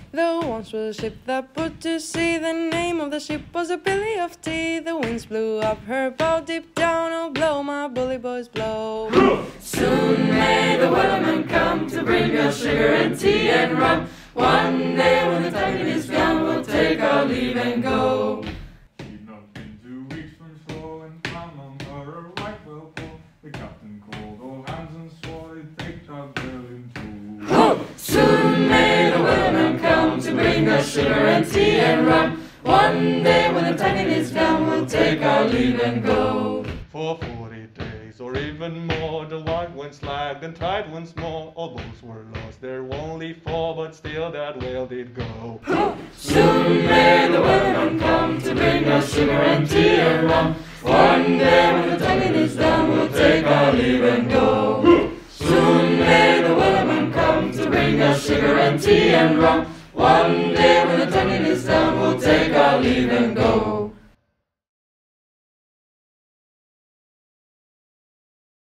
There once was a ship that put to sea. The name of the ship was a Billy of Tea. The winds blew up her bow, deep down, oh blow, my bully boys, blow. Soon may the wellerman come to bring us sugar and tea and rum. One day when the tide is gone, we'll take our leave and go. He'd not been 2 weeks from shore when found on her a right well pull. The captain called all hands and swore he'd take that girl in tow. Soon may the wellerman come to bring us sugar and tea and rum. One day when the tide is gone, we'll take our leave and go. For 40 days or even more, the light winds lagged and tide winds more. All those were lost, there were only 4, but still that whale did go. Soon may the wellerman come to bring us sugar and tea and rum. One day when the tonguing is done, we'll take our leave and go. Soon may the wellerman come to bring us sugar and tea and rum. One day when the tonguing is done, we'll take our leave and go.